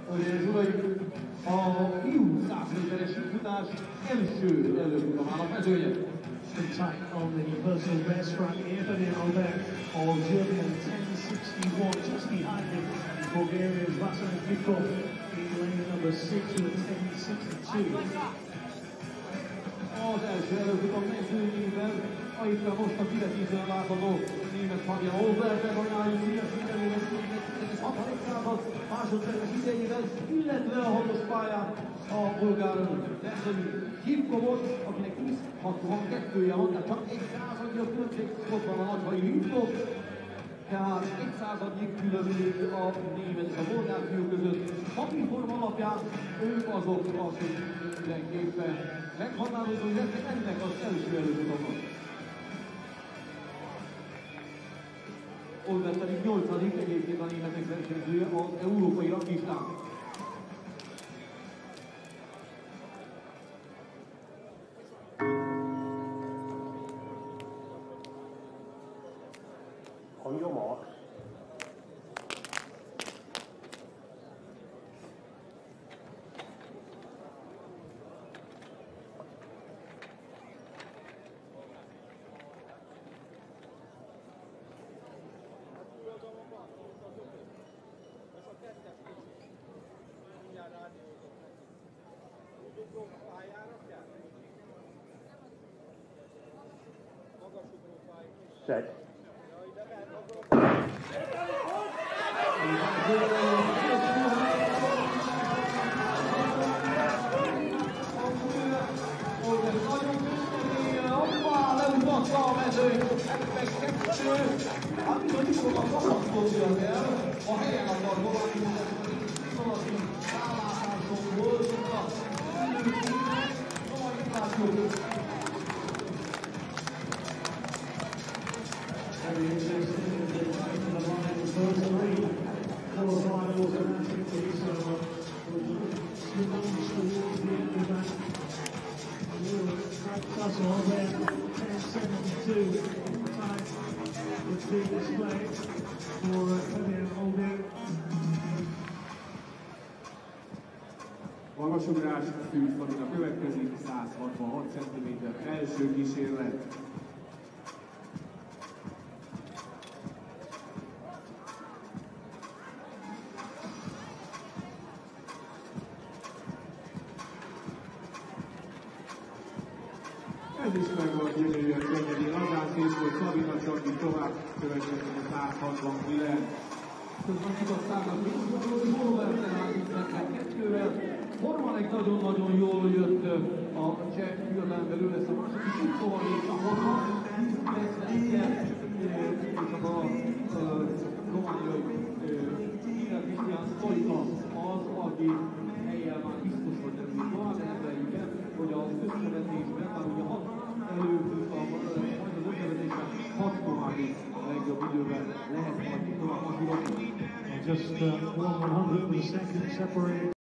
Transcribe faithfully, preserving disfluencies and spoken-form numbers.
Hölgyeim és uraim, a fiú száz méteres futás első előfutamának mezőnye. Contact on the personal best from Anthony Albert of German ten sixty-one, just behind him Bulgaria's Vasan Gipkov in lane number six with ten sixty-two. Az első előfutam mezőnyében, ahol most a kivetítően látható német Fabian Olbertben ajánljuk szíves mindenével szíves hatodik század másodperces idejével, illetve a hatos pályán a bulgár Vasan Gipkovot, akinek tíz hatvankettője van, tehát csak egy századnyi a különbség, ott van a nagyhai Gipkov, tehát egy századnyi különbség a német és a bolgár fiú között. Papírforma alapján ők azok, akik mindenképpen meghatározó lesznek ennek az első előfutamnak. Olbert pedig nyolcadik, egyébként a németek versenyzője az európai rangistán. On your mark. Set. A mezőny, hetvenkettő, hát bizony is sokat kapaszkodnia kell, a helyen akar valami, valami rálátáson voltunk, valami ten seventy-two time was being displayed for Fabian Olberg. Magasugrás Szűz Fabinak következik, száz hatvanhat centiméter első kísérlet. Ez is meg volt gyönyörű a könnyedén, azán készült Szabina Csaki tovább következik a száz hatvankilenc. Közben tudottának, hogy Olberten állít hetvenkettővel. Hormanek nagyon-nagyon jól jött a cseh fiadán belül, ezt a második Gipkova még a Horman, tizenkilenc és a romániai Híler Krisztián Sztojka az, aki helyen már biztos, hogy nem így van, de emeljük, hogy az összevetésben, már ugye hat előfutam, majd az összevetésben hat további legjobb időben lehet majd tovább a Just uh, one one hundredth of a second separated.